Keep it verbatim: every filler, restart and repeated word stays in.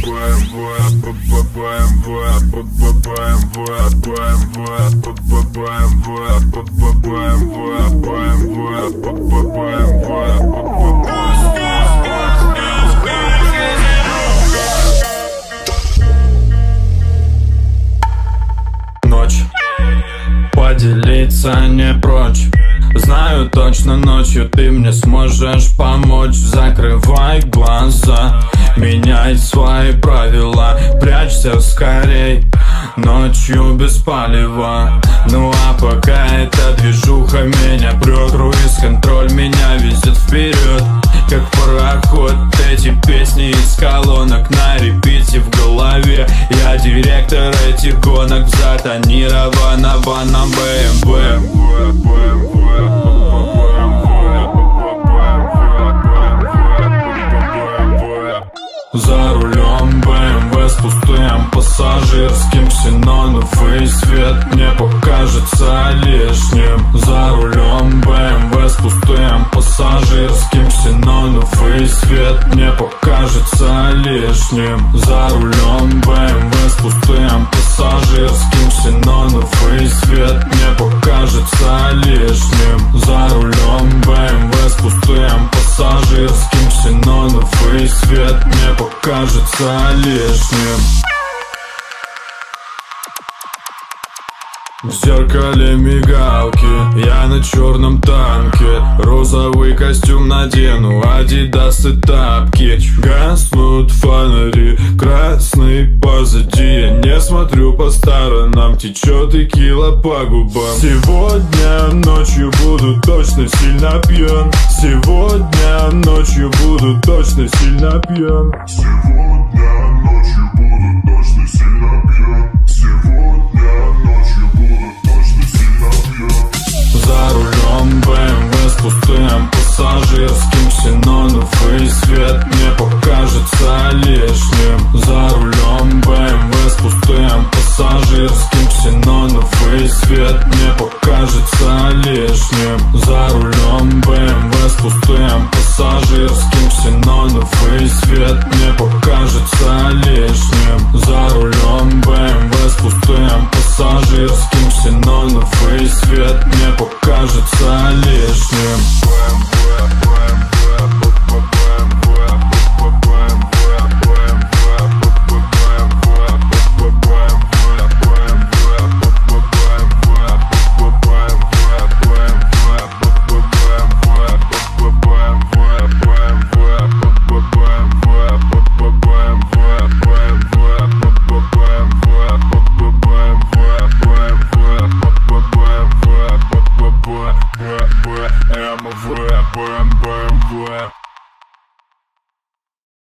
Ночь, поделиться не прочь. Знаю точно, ночью ты мне сможешь помочь. Закрывай глаза, меняй свои правила, прячься скорей, ночью без палева. Ну а пока эта движуха меня прет, круиз-контроль меня везет вперед, как пароход. Эти песни из колонок на репите в голове. Я директор этих гонок в затонированного на бэ эм вэ. За рулем бэ эм вэ с пустым пассажирским, ксеноновый свет мне покажется лишним. За рулем бэ эм вэ с пустым пассажирским, ксеноновый свет мне покажется лишним. За рулем бэ эм вэ с пустым пассажирским, ксеноновый свет мне покажется лишним. За рулем бэ эм вэ с пустым пассажирским, ксеноновый свет мне покажется лишним. В зеркале мигалки, я на черном танке. Розовый костюм надену, адидас и тапки. Гаснут фонари, красный позади. Я не смотрю по сторонам, течет текила по губам. Сегодня ночью буду точно сильно пьян. Сегодня ночью буду точно сильно пьян. Сегодня ночью буду точно сильно пьян. Сегодня ночью буду точно сильно пьян. За рулем бэ эм вэ с пустым пассажирским, ксеноновый свет мне покажется лишним. За рулем бэ эм вэ с пустым пассажирским, ксеноновый свет мне покажется лишним. За рулем бэ эм вэ с пустым пассажирским, ксеноновый свет мне покажется лишним. За рулем бэ эм вэ с пустым пассажирским, ксеноновый свет мне покажется лишним. Б, Б, М, В, Б, М, Б.